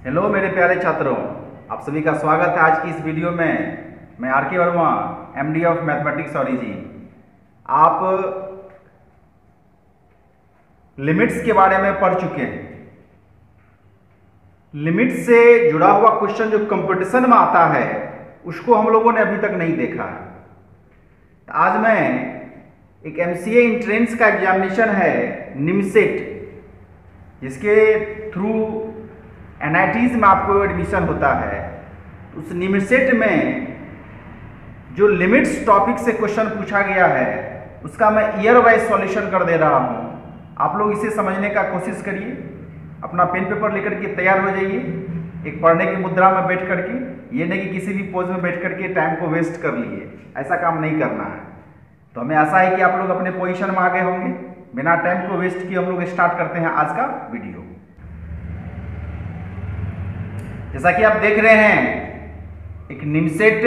Hello मेरे प्यारे छात्रों, आप सभी का स्वागत है आज की इस वीडियो में। मैं R K Verma, MD of mathematics origin. आप लिमिट्स के बारे में पढ़ चुके हैं। लिमिट्स से जुड़ा हुआ क्वेश्चन जो कंपटीशन में आता है उसको हम लोगों ने अभी तक नहीं देखा है। आज मैं एक एमसीए एंट्रेंस का एग्जामिनेशन है निमसेट, जिसके थ्रू एनआईटीज में आपको एडमिशन होता है। उस निमसेट में जो लिमिट्स टॉपिक से क्वेश्चन पूछा गया है उसका मैं ईयर वाइज सॉल्यूशन कर दे रहा हूं। आप लोग इसे समझने का कोशिश करिए, अपना पेन पेपर लेकर के तैयार हो जाइए, एक पढ़ने की मुद्रा में बैठ करके। ये नहीं कि किसी भी पोज में बैठ करके टाइम को वेस्ट कर लिए, ऐसा काम नहीं करना है। तो हमें आशा है कि आप लोग अपने पोजीशन में आ गए होंगे। बिना टाइम को वेस्ट किए हम लोग स्टार्ट करते हैं आज का वीडियो। जैसा कि आप देख रहे हैं, एक निमसेट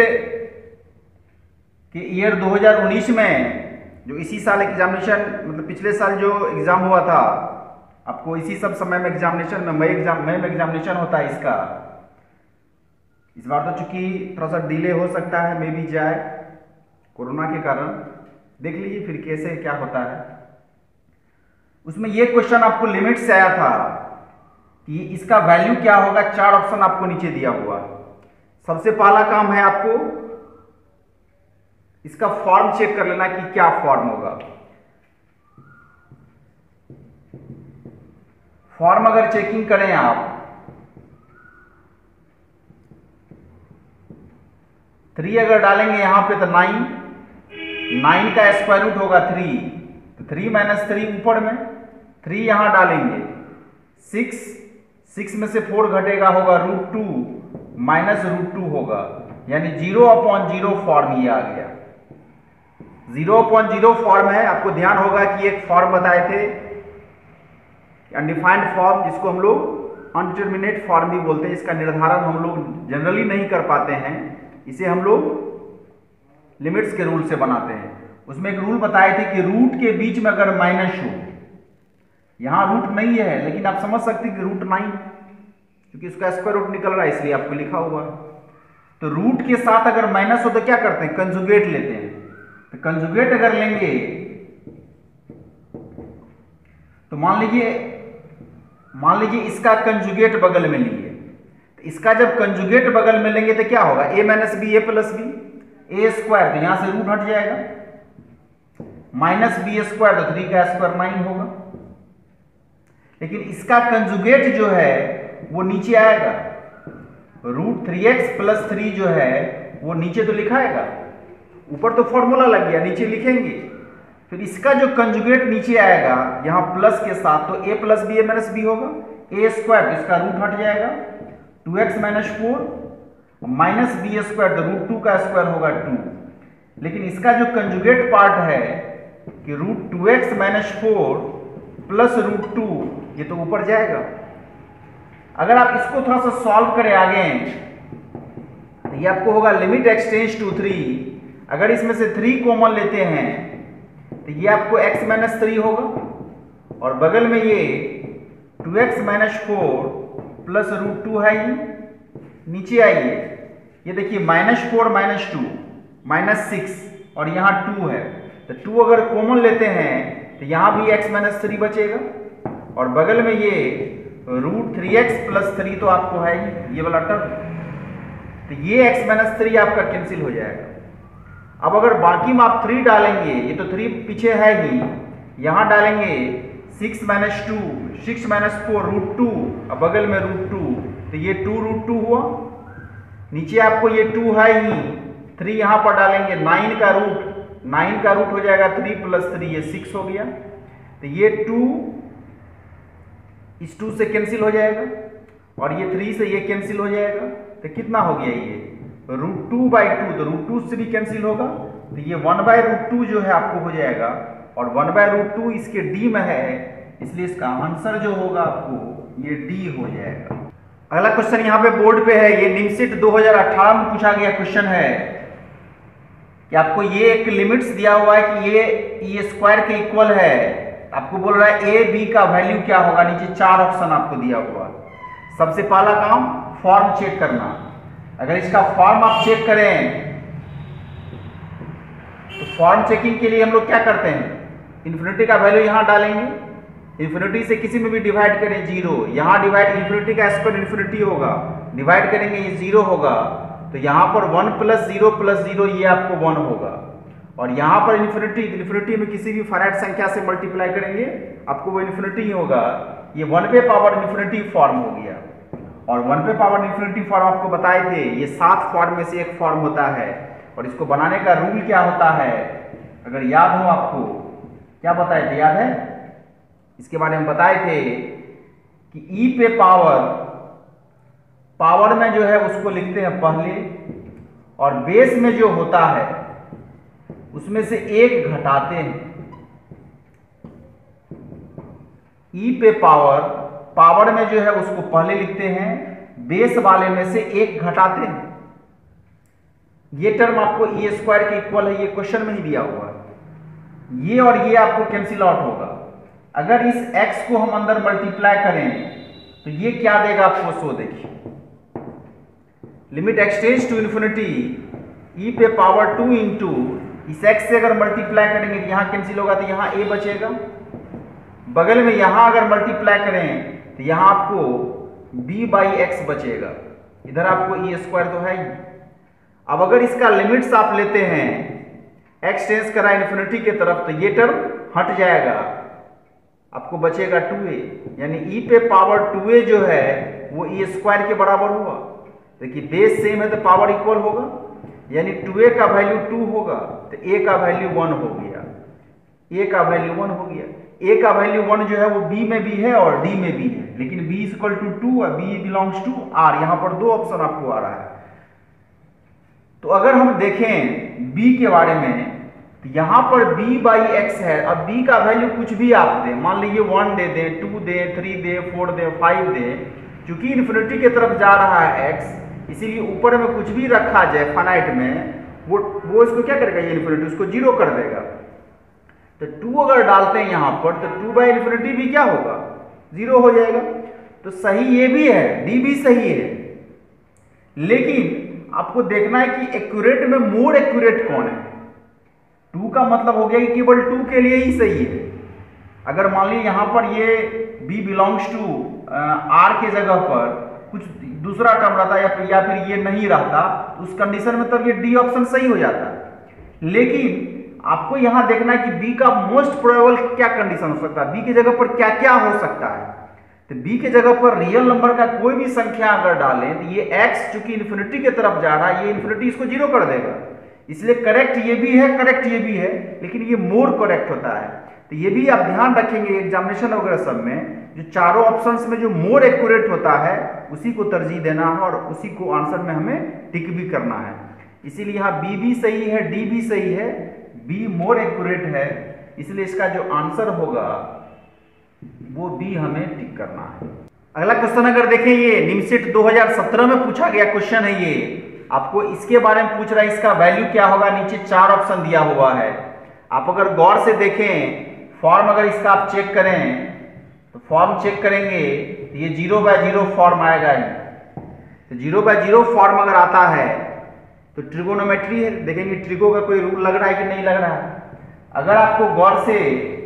के ईयर 2019 में जो इसी साल एग्जामिनेशन, मतलब पिछले साल जो एग्जाम हुआ था, आपको इसी सब समय में एग्जामिनेशन में मई में एग्जामिनेशन होता है इसका। इस बार तो चूंकि थोड़ा सा डिले हो सकता है, मे भी जाए कोरोना के कारण। देख लीजिए फिर कैसे क्या होता है। उसमें ये क्वेश्चन आपको लिमिट से आया था कि इसका वैल्यू क्या होगा। 4 ऑप्शन आपको नीचे दिया हुआ। सबसे पहला काम है आपको इसका फॉर्म चेक कर लेना कि क्या फॉर्म होगा। फॉर्म अगर चेकिंग करें आप, 3 अगर डालेंगे यहां पे तो 9 का स्क्वायर रूट होगा 3, तो 3 - 3 ऊपर में 3 यहां डालेंगे। 6 में से 4 घटेगा, होगा √2 माइनस √2 होगा, यानी 0/0 फॉर्म ये आ गया। 0/0 फॉर्म है। आपको ध्यान होगा कि एक फॉर्म बताए थे अनडिफाइंड फॉर्म, जिसको हम लोग अनडिटरमिनेट फॉर्म भी बोलते हैं। इसका निर्धारण हम लोग जनरली नहीं कर पाते हैं, इसे हम लोग लिमिट्स के रूल से बनाते हैं। उसमें एक रूल बताए थे कि रूट के बीच में अगर माइनस हो, यहां रूट नहीं है लेकिन आप समझ सकते हैं कि √9, क्योंकि उसका स्क्वायर रूट निकल रहा है इसलिए आपको लिखा हुआ है। तो रूट के साथ अगर माइनस हो तो क्या करते हैं, कंजुगेट लेते हैं। तो कंजुगेट अगर लेंगे तो मान लीजिए इसका कंजुगेट बगल में लिए। तो इसका जब कंजुगेट बगल में लेंगे तो क्या होगा, a - b a + b, a square, तो यहां से रूट हट जाएगा, -b स्क्वायर, तो 3 का स्क्वायर 9 होगा। लेकिन इसका कंजुगेट जो है वो नीचे आएगा। √3x + 3 जो है वो नीचे तो लिखाएगा, ऊपर तो फॉर्मूला लग गया, नीचे लिखेंगे। फिर इसका जो कंजुगेट नीचे आएगा यहां प्लस के साथ, तो a + b a - b होगा, a स्क्वायर, तो इसका रूट हट जाएगा, 2x - 4 -b स्क्वायर, तो √2 का स्क्वायर होगा 2। लेकिन इसका जो कंजुगेट पार्ट है कि √2x - 4 + √2, ये तो ऊपर जाएगा। अगर आप इसको थोड़ा सा सॉल्व करें आगे तो ये आपको होगा लिमिट x टेंड्स टू 3। अगर इसमें से 3 कॉमन लेते हैं तो ये आपको x - 3 होगा, और बगल में ये 2x - 4 + √2 है। ये नीचे आइए, ये देखिए -4 - 2 -6, और यहाँ 2 है, तो 2 अगर कॉमन लेते हैं तो यहाँ भी x - 3 बचेगा, और बगल में ये √3x + 3 तो आपको है ही, ये वाला टर्म, तो ये x - 3 आपका कैंसिल हो जाएगा। अब अगर बाकी में आप 3 डालेंगे, ये तो 3 पीछे है ही, यहां डालेंगे 6 - 2, 6 - 4 √2, और बगल में √2, तो ये 2 √2 हुआ। नीचे आपको ये 2 है ही, 3 यहां पर डालेंगे, 9 का रूट हो जाएगा 3 + 3, ये 6 हो गया। तो ये 2 इस 2 से कैंसिल हो जाएगा, और ये 3 से ये कैंसिल हो जाएगा, तो कितना हो गया ये √2/2, तो √2 से भी कैंसिल होगा, तो ये 1/√2 जो है आपको हो जाएगा, और 1/√2 इसके d में है, इसलिए इसका आंसर जो होगा आपको ये d हो जाएगा। अगला क्वेश्चन यहाँ पे बोर्ड पे है, ये निमसेट 2018 में पूछा गया क्वेश्चन है कि आपको ये एक लिमिट्स दिया हुआ है कि ये स्क्वायर के इक्वल है। आपको बोल रहा है ए बी का वैल्यू क्या होगा, नीचे 4 ऑप्शन आपको दिया हुआ। सबसे पहला काम फॉर्म चेक करना। अगर इसका फॉर्म आप चेक करें तो फॉर्म चेकिंग के लिए हम लोग क्या करते हैं, इन्फिनिटी का वैल्यू यहां डालेंगे, इन्फिनिटी से किसी में भी डिवाइड करें 0, यहां डिवाइड इन्फिनिटी का स्क्वायर इन्फिनिटी होगा, डिवाइड करेंगे ये 0 होगा, तो यहां पर 1 + 0 ये आपको 1 होगा, और यहां पर इन्फिनिटी में किसी भी फाइनाइट संख्या से मल्टीप्लाई करेंगे आपको वो इन्फिनिटी ही होगा। ये 1 पे पावर इन्फिनिटी फॉर्म हो गया, और 1 पे पावर इन्फिनिटी फॉर्म आपको बताए थे ये 7 फॉर्म में से एक फॉर्म होता है, और इसको बनाने का रूल क्या होता है, अगर याद हो आपको, क्या बताए थे, याद है, इसके बारे में बताए थे कि ई पे पावर में जो है उसको लिखते हैं पहले, और बेस में जो होता है उसमें से 1 घटाते हैं। ई पे पावर में जो है उसको पहले लिखते हैं, बेस वाले में से 1 घटाते हैं। ये टर्म आपको ई स्क्वायर के इक्वल है, ये क्वेश्चन में ही दिया हुआ है। ये और ये आपको कैंसिल आउट होगा। अगर इस x को हम अंदर मल्टीप्लाई करें तो ये क्या देगा आपको, सो देखिए, limit x tends to infinity e पे पावर 2 इंटू इस x से अगर मल्टीप्लाई करेंगे तो यहां कैंसिल होगा, तो यहां a बचेगा, बगल में यहां अगर मल्टीप्लाई करें तो यहां आपको b/x बचेगा, इधर आपको ई स्क्वायर तो है ही। अब अगर इसका लिमिट्स आप लेते हैं x टेंड्स करा इन्फिनिटी की तरफ, तो ये टर्म हट जाएगा, आपको बचेगा 2a, यानी e पे पावर 2a जो है वो e स्क्वायर के बराबर हुआ। देखिए बेस सेम है तो पावर इक्वल होगा, यानी 2a का वैल्यू 2 होगा तो a का वैल्यू 1 हो गया, a का वैल्यू 1 हो गया। a का वैल्यू 1 जो है वो b में भी है और d में भी है, लेकिन b = 2 और b बिलोंग्स टू r, यहां पर 2 ऑप्शन आपको आ रहा है। तो अगर हम देखें b के बारे में तो यहां पर b/x है, अब b का वैल्यू कुछ भी आप दें, मान लीजिए 1 दे दें, 2 दें, 3 दें, 4 दें, 5 दें, क्योंकि इन्फिनिटी की तरफ जा रहा है x, इसीलिए ऊपर में कुछ भी रखा जाए फाइनाइट में वो इसको क्या करेगा, ये इन्फिनिटी उसको 0 कर देगा। तो 2 अगर डालते हैं यहां पर तो 2/इन्फिनिटी भी क्या होगा, 0 हो जाएगा। तो सही ये भी है, डी भी सही है, लेकिन आपको देखना है कि एक्यूरेट में मोर एक्यूरेट कौन है। 2 का मतलब हो गया कि केवल 2 के लिए ही सही है। अगर मान लीजिए यहां पर ये b बिलोंग्स टू r के जगह पर कुछ दूसरा टर्म रहता या फिर ये नहीं रहता, तो उस कंडीशन में तब ये d ऑप्शन सही हो जाता। लेकिन आपको यहां देखना है कि b का मोस्ट प्रोबेबल क्या कंडीशन हो सकता है, b की जगह पर क्या क्या हो सकता है। तो b के जगह पर रियल नंबर का कोई भी संख्या अगर डालें तो ये x चूंकि इन्फिनिटी की तरफ जा रहा है, ये इन्फिनिटी इसको 0 कर देगा, इसलिए करेक्ट ये भी है, करेक्ट ये भी है, लेकिन ये मोर करेक्ट होता है। तो ये भी आप ध्यान रखेंगे एग्जामिनेशन वगैरह सब में, जो चारों ऑप्शंस में जो मोर एक्यूरेट होता है उसी को तरजीह देना है और उसी को आंसर में हमें टिक भी करना है। इसीलिए यहाँ बी भी सही है, डी भी सही है, बी मोर एक्यूरेट है, इसलिए इसका जो आंसर होगा वो बी हमें टिक करना है। अगला क्वेश्चन अगर देखें, ये निमसेट 2017 में पूछा गया क्वेश्चन है, ये आपको इसके बारे में पूछ रहा है, इसका वैल्यू क्या होगा, नीचे 4 ऑप्शन दिया हुआ है। आप अगर गौर से देखें फॉर्म, अगर इसका आप चेक करें तो फॉर्म चेक करेंगे तो ये 0/0 फॉर्म आएगा ही। तो 0/0 फॉर्म अगर आता है तो ट्रिगोनोमेट्री है, देखेंगे ट्रिगो का कोई रूल लग रहा है कि नहीं लग रहा है। अगर आपको गौर से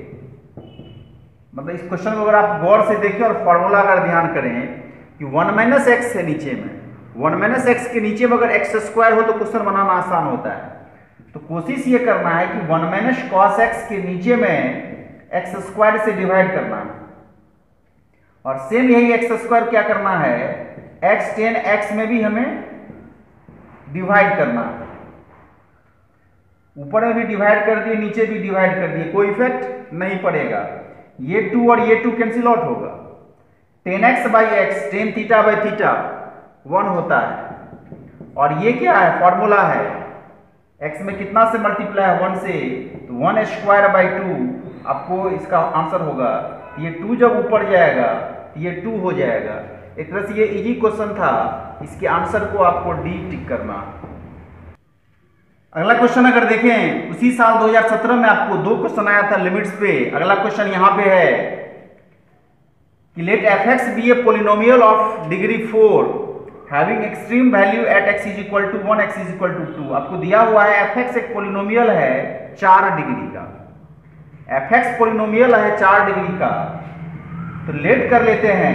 मतलब इस क्वेश्चन को अगर आप गौर से देखें और फॉर्मूला अगर ध्यान करें कि 1 - x है नीचे में, 1 - x के नीचे में अगर x² हो तो क्वेश्चन बनाना आसान होता है। तो कोशिश ये करना है कि 1 - cos x के नीचे में x² से डिवाइड करना है, और सेम यही x² क्या करना है, x tan x में भी हमें डिवाइड करना है। ऊपर में भी डिवाइड कर दिए, नीचे भी डिवाइड कर दिए, कोई इफेक्ट नहीं पड़ेगा। ये 2 और ये 2 कैंसिल आउट होगा। tan x/x tan θ/θ 1 होता है, और ये क्या है, फॉर्मूला है, x में कितना से मल्टीप्लाई है, 1 से, तो 1²/2 आपको इसका आंसर होगा। ये 2 जब ऊपर जाएगा तो ये 2 हो जाएगा। एक तरह से ये इजी क्वेश्चन था, इसके आंसर को आपको डी टिक करना। अगला क्वेश्चन अगर देखें, उसी साल 2017 में आपको 2 क्वेश्चन आया था लिमिट्स पे। अगला क्वेश्चन यहां पे है कि let fx be a polynomial of degree 4 having extreme value at x is equal to 1 x is equal to 2। आपको दिया हुआ है fx एक पोलिनोमियल है 4 डिग्री का, fx पोलिनोमियल है 4 डिग्री का। तो लेट कर लेते हैं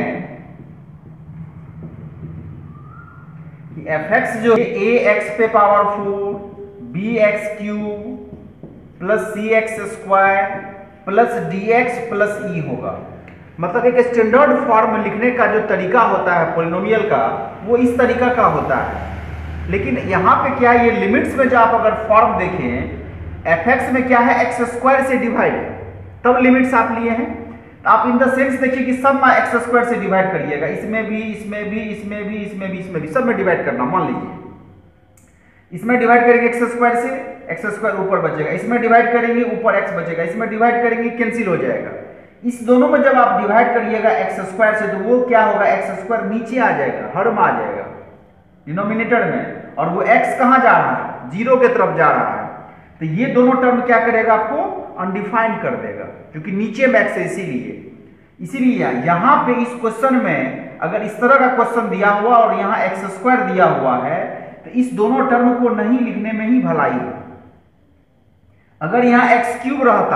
कि fx जो ax पे power 4 bx cube plus cx square plus dx plus e होगा। मतलब एक स्टैंडर्ड फॉर्म में लिखने का जो तरीका होता है पॉलिनोमियल का, वो इस तरीका का होता है। लेकिन यहाँ पे क्या है, ये लिमिट्स में जो आप अगर फॉर्म देखें fx में क्या है, एक्स स्क्वायर से डिवाइड है, तब लिमिट्स आप लिए हैं। आप इन द सेंस देखिए कि सब में एक्स स्क्वायर से डिवाइड करिएगा, इसमें भी इसमें भी इसमें भी इसमें भी इसमें भी सब में डिवाइड करना। मान लीजिए इसमें डिवाइड करेंगे एक्स स्क्वायर से, एक्स स्क्वायर ऊपर बचेगा, इसमें डिवाइड करेंगे ऊपर एक्स बचेगा, इसमें डिवाइड करेंगे कैंसिल हो जाएगा। इस दोनों में जब आप डिवाइड करिएगा एक्स स्क्वायर से, तो वो क्या होगा, एक्स स्क्वायर नीचे आ जाएगा, हर में आ जाएगा डिनोमिनेटर में, और वो एक्स कहाँ जा रहा है, 0 के तरफ जा रहा है। तो ये दोनों टर्म क्या करेगा, आपको अनडिफाइंड कर देगा, क्योंकि नीचे में एक्स है। इसीलिए यहाँ पे इस क्वेश्चन में अगर इस तरह का क्वेश्चन दिया हुआ और यहाँ एक्स स्क्वायर दिया हुआ है, तो इस दोनों टर्म को नहीं लिखने में ही भलाई है। अगर यहाँ एक्स क्यूब रहता,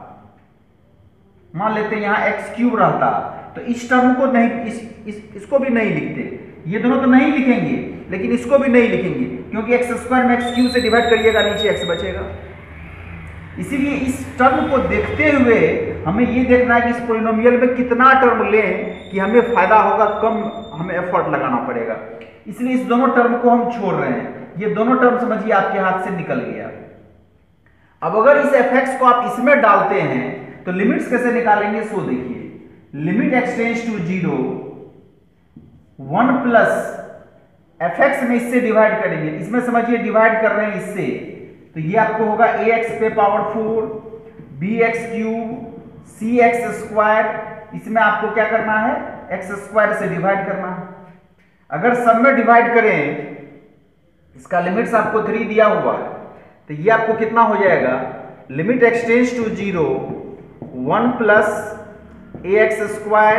मान लेते हैं यहाँ एक्स क्यूब रहता, तो इस टर्म को नहीं, इसको भी नहीं लिखते। ये दोनों तो नहीं लिखेंगे, लेकिन इसको भी नहीं लिखेंगे, क्योंकि एक्स स्क्वायर में एक्स क्यूब से डिवाइड करिएगा, नीचे एक्स बचेगा। इसीलिए इस टर्म को देखते हुए हमें ये देखना है कि इस पॉलिनोमियल में कितना टर्म लें कि हमें फायदा होगा, कम हमें एफर्ट लगाना पड़ेगा। इसलिए इस दोनों टर्म को हम छोड़ रहे हैं। ये दोनों टर्म समझिए आपके हाथ से निकल गया। अब अगर इस fx को आप इसमें डालते हैं तो लिमिट्स कैसे निकालेंगे, सो देखिए, limit x tends to 0, 1 plus fx में इससे डिवाइड करेंगे, इसमें समझिए डिवाइड कर रहे हैं इससे, तो ये आपको होगा ax पे power 4 bx cube cx square, इसमें आपको क्या करना है, x स्क्वायर से डिवाइड करना है। अगर सब में डिवाइड करें, इसका लिमिट्स आपको 3 दिया हुआ है, तो ये आपको कितना हो जाएगा, limit x tends to 0, 1 plus ax square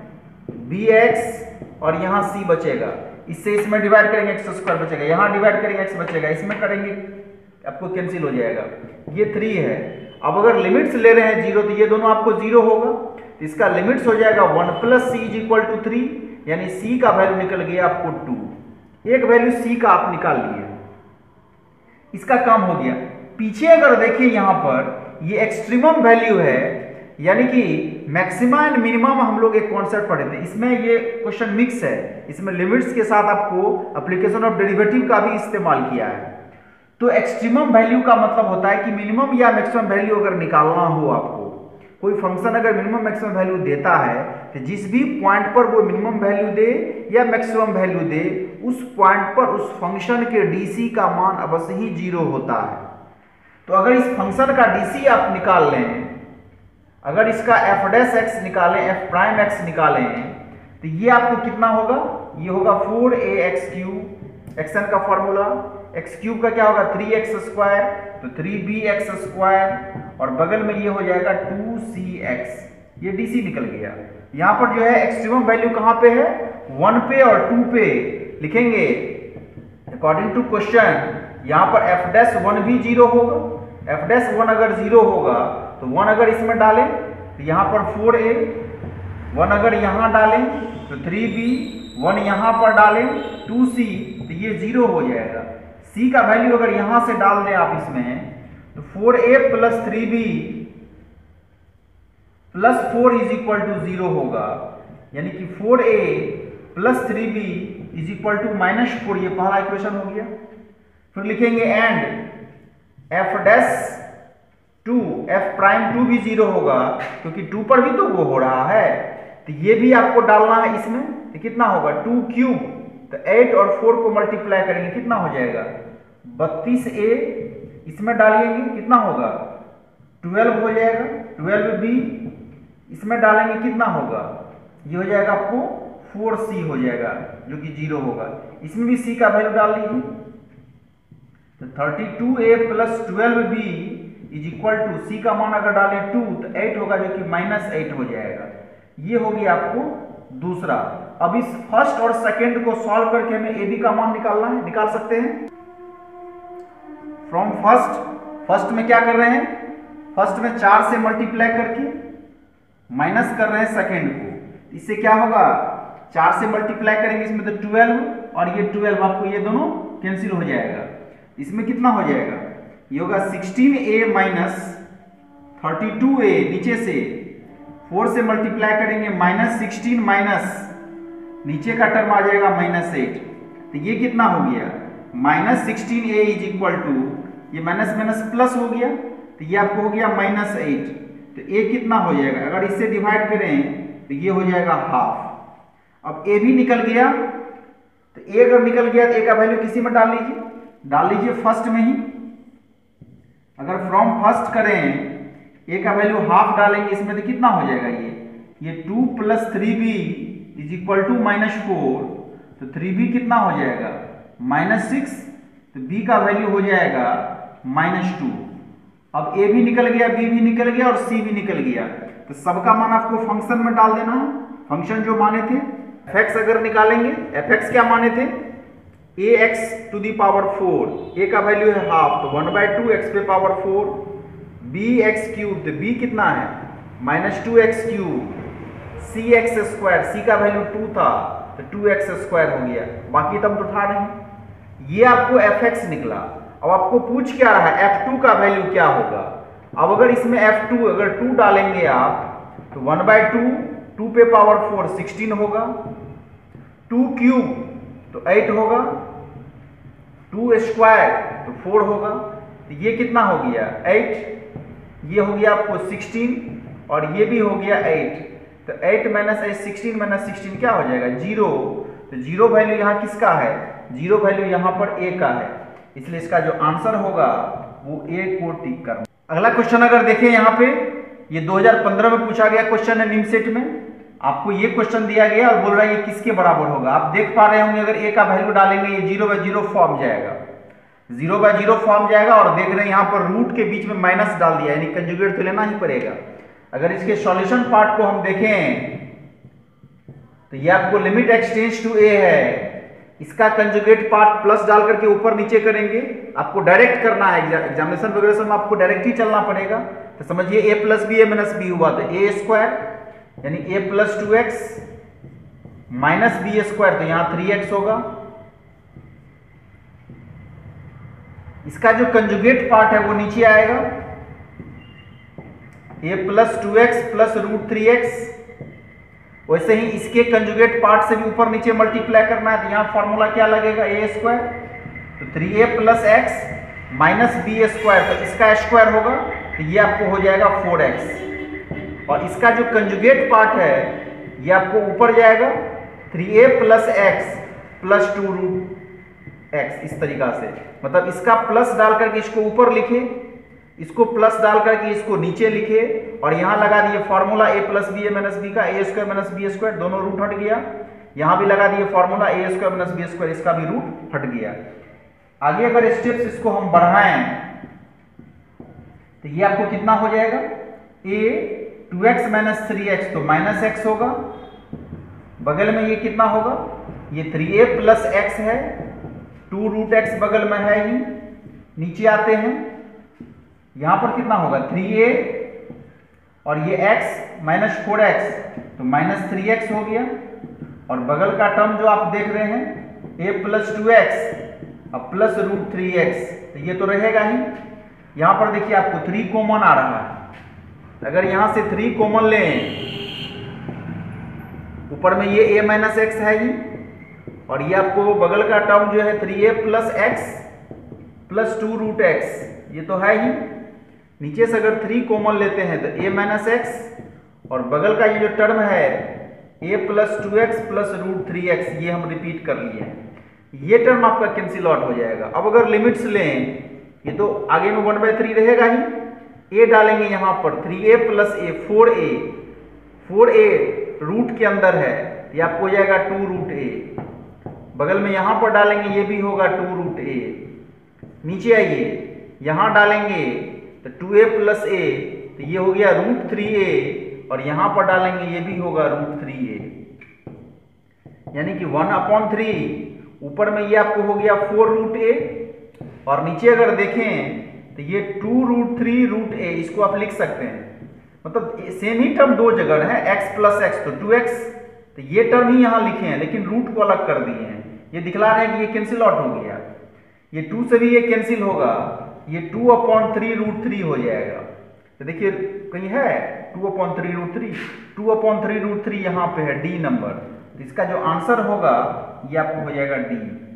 bx और यहाँ c बचेगा, इससे इसमें डिवाइड करेंगे x स्क्वायर बचेगा, यहाँ डिवाइड करेंगे x बचेगा, इसमें करेंगे आपको कैंसिल हो जाएगा। ये 3 है। अब अगर लिमिट्स ले रहे हैं 0, तो ये दोनों आपको 0 होगा, तो इसका लिमिट्स हो जाएगा 1 plus c is equal to 3, यानी c का वैल्यू निकल गया आपको 2। एक वैल्यू c का आप निकाल लिए, इसका काम हो गया। पीछे अगर देखिए यहाँ पर ये एक्सट्रीमम वैल्यू है, यानी कि मैक्सिमा एंड मिनिमम हम लोग एक कॉन्सेप्ट पढ़े थे, इसमें ये क्वेश्चन मिक्स है, इसमें लिमिट्स के साथ आपको एप्लीकेशन ऑफ डेरिवेटिव का भी इस्तेमाल किया है। तो एक्सट्रीमम वैल्यू का मतलब होता है कि मिनिमम या मैक्सिमम वैल्यू अगर निकालना हो आपको, कोई फंक्शन अगर मिनिमम मैक्सिमम वैल्यू देता है, तो जिस भी पॉइंट पर वो मिनिमम वैल्यू दे या मैक्सिमम वैल्यू दे, उस पॉइंट पर उस फंक्शन के डीसी का मान अवश्य ही 0 होता है। तो अगर इस फंक्शन का डीसी आप निकाल लें, अगर इसका f डैश x निकालें, f प्राइम x निकालें, तो ये आपको कितना होगा, ये होगा 4ax क्यूब, एक्शन का फॉर्मूला, x क्यूब का क्या होगा 3x स्क्वायर, तो 3bx स्क्वायर, और बगल में ये हो जाएगा 2cx, ये डीसी निकल गया। यहाँ पर जो है एक्सट्रीमम वैल्यू कहाँ पे है, 1 पे और 2 पे लिखेंगे अकॉर्डिंग टू क्वेश्चन। यहाँ पर f डैश 1 भी 0 होगा, f डैश 1 अगर 0 होगा तो 1 अगर इसमें डालें तो यहाँ पर 4a, 1 अगर यहाँ डालें तो 3b, 1 यहाँ पर डालें 2c, तो ये 0 हो जाएगा। c का वैल्यू अगर यहाँ से डाल दें आप इसमें, तो 4a plus 3b plus 4 is equal to 0 होगा, यानी कि 4a plus 3b is equal to -4, ये पहला इक्वेशन हो गया। फिर लिखेंगे and f dash 2, f prime 2 भी 0 होगा, क्योंकि 2 पर भी तो वो हो रहा है, तो ये भी आपको डालना है इसमें, तो कितना होगा 2 क्यूब, तो 8 और 4 को मल्टीप्लाई करेंगे कितना हो जाएगा 32a, इसमें डालेंगे कितना होगा 12 हो जाएगा, 12b इसमें डालेंगे कितना होगा, ये हो जाएगा आपको 4c हो जाएगा, जो कि 0 होगा। इसमें भी c का वैल्यू डाल लीजिए, तो 32a plus 12b is equal to c का मान अगर डालें 2, तो 8 होगा, जो कि -8 हो जाएगा। ये होगी आपको दूसरा। अब इस फर्स्ट और सेकंड को सॉल्व करके हमें ए बी का मान निकालना है, निकाल सकते हैं। फ्रॉम फर्स्ट में क्या कर रहे हैं, फर्स्ट में 4 से मल्टीप्लाई करके माइनस कर रहे हैं सेकंड को। इससे क्या होगा, 4 से मल्टीप्लाई करेंगे इसमें तो 12 और ये 12, आपको ये दोनों कैंसिल हो जाएगा। इसमें कितना हो जाएगा, ये होगा 16a माइनस 32a, नीचे से 4 से मल्टीप्लाई करेंगे -16 माइनस नीचे का टर्म आ जाएगा -8, तो ये कितना हो गया -16a इज इक्वल टू, ये माइनस माइनस प्लस हो गया, तो ये आपको हो गया -8। तो a कितना हो जाएगा, अगर इससे डिवाइड करें तो ये हो जाएगा हाफ। अब a भी निकल गया, तो a अगर निकल गया तो a का वैल्यू किसी में डाल लीजिए फर्स्ट में ही। अगर फ्रॉम फर्स्ट करें a का वैल्यू हाफ डालेंगे इसमें तो कितना हो जाएगा, ये 2 + 3b इज इक्वल टू -4, तो 3b कितना हो जाएगा -6, तो b का वैल्यू हो जाएगा -2। अब a भी निकल गया, b भी निकल गया और c भी निकल गया, तो सबका मान आपको फंक्शन में डाल देना है। फंक्शन जो माने थे fx अगर निकालेंगे, fx क्या माने थे, ax to the power 4, a का वैल्यू है हाफ तो 1/2 x पे पावर 4, bx क्यूब, तो b कितना है -2x cube, cx square, c का वैल्यू 2 था तो 2x स्क्वायर हो गया, बाकी तब तो था नहीं। ये आपको fx निकला। अब आपको पूछ क्या रहा है f2 का वैल्यू क्या होगा। अब अगर इसमें f2 अगर 2 डालेंगे आप तो 1/2, 2 पे पावर 4 16 होगा, 2 क्यूब तो 8 होगा, 2 स्क्वायर तो 4 होगा, तो ये कितना हो गया 8, ये हो गया आपको 16 और ये भी हो गया 8, तो 8 - 8 16 - 16 क्या हो जाएगा 0, तो 0 वैल्यू यहाँ किसका है, 0 वैल्यू यहाँ पर a का है, इसलिए इसका जो आंसर होगा वो a को टिक करना। अगला क्वेश्चन अगर देखें यहाँ पे, ये 2015 में पूछा गया क्वेश्चन है निमसेट में। आपको ये क्वेश्चन दिया गया और बोल रहा है ये किसके बराबर होगा। आप देख पा रहे होंगे अगर a का वैल्यू डालेंगे ये 0/0 फॉर्म जाएगा, 0/0 फॉर्म जाएगा, और देख रहे हैं यहाँ पर रूट के बीच में माइनस डाल दिया, यानी कंजुगेट तो लेना ही पड़ेगा। अगर इसके सॉल्यूशन पार्ट को हम देखें तो ये आपको limit x tends to a है, इसका कंजुगेट पार्ट प्लस डाल करके ऊपर नीचे करेंगे, आपको डायरेक्ट करना है, एग्जामिनेशन वगैरह में आपको डायरेक्ट ही चलना पड़ेगा। तो समझिए a + b a - b हुआ तो a स्क्वायर यानी a + 2x - b स्क्वायर, तो यहाँ 3x होगा। इसका जो कंजुगेट पार्ट है वो नीचे आएगा, a + 2x + √3x। वैसे ही इसके कंजुगेट पार्ट से भी ऊपर नीचे मल्टीप्लाई करना है, तो यहाँ फॉर्मूला क्या लगेगा a स्क्वायर, तो 3a + x - b स्क्वायर, तो इसका स्क्वायर होगा तो ये आपको हो जाएगा 4x, और इसका जो कंजुगेट पार्ट है ये आपको ऊपर जाएगा 3a + x + 2√x, इस तरीका से। मतलब इसका प्लस डाल करके इसको ऊपर लिखे, इसको प्लस डाल करके इसको नीचे लिखे, और यहाँ लगा दिए formula a + b a - b का, a स्क्वायर - b स्क्वायर, दोनों रूट हट गया। यहाँ भी लगा दिए formula a square - b square, इसका भी रूट हट गया। आगे अगर स्टेप्स इसको हम बढ़ाएं तो ये आपको कितना हो जाएगा, a 2x - 3x तो -x होगा, बगल में ये कितना होगा, ये 3a + x है, 2√x बगल में है ही, नीचे आते हैं यहां पर कितना होगा 3a और ये x -4x तो -3x हो गया, और बगल का टर्म जो आप देख रहे हैं a + 2x अब प्लस √3x, तो ये तो रहेगा ही। यहां पर देखिए आपको 3 कॉमन आ रहा है, अगर यहां से 3 कॉमन लें, ऊपर में ये a - x है ही, और ये आपको बगल का टर्म जो है 3a + x + 2√x, ये तो है ही। नीचे से अगर 3 कॉमन लेते हैं तो a - x, और बगल का ये जो टर्म है a + 2x + √3x, ये हम रिपीट कर लिए हैं, ये टर्म आपका कैंसिल आउट हो जाएगा। अब अगर लिमिट्स लें, ये तो आगे में 1/3 रहेगा ही, a डालेंगे यहाँ पर 3a + a 4a, 4a root के अंदर है, ये आपको हो जाएगा 2√a, बगल में यहाँ पर डालेंगे ये भी होगा 2√a, नीचे आइए यहाँ डालेंगे तो 2a + a, तो ये हो गया √3a और यहां पर डालेंगे ये भी होगा √3a, यानी कि 1/3 ऊपर में ये आपको हो गया 4√a और नीचे अगर देखें तो ये 2√3√a, इसको आप लिख सकते हैं। मतलब सेम ही टर्म दो जगह है, x प्लस एक्स तो 2x, तो ये टर्म ही यहां लिखे हैं लेकिन रूट को अलग कर दिए हैं। ये दिखला रहे हैं कि ये कैंसिल आउट हो गया, ये 2 से भी ये कैंसिल होगा, ये 2/3√3 हो जाएगा। तो देखिए कहीं है 2/3√3, 2/3√3 यहां पे है डी नंबर, तो इसका जो आंसर होगा ये आपको हो जाएगा डी।